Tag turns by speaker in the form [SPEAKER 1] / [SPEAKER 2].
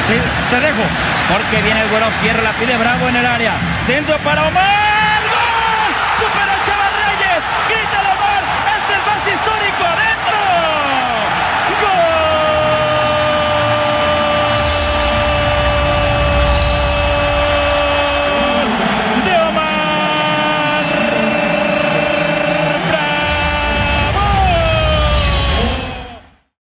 [SPEAKER 1] Sí, te dejo.
[SPEAKER 2] Porque viene el bueno, cierra, la pide Bravo en el área. Centro para Omar.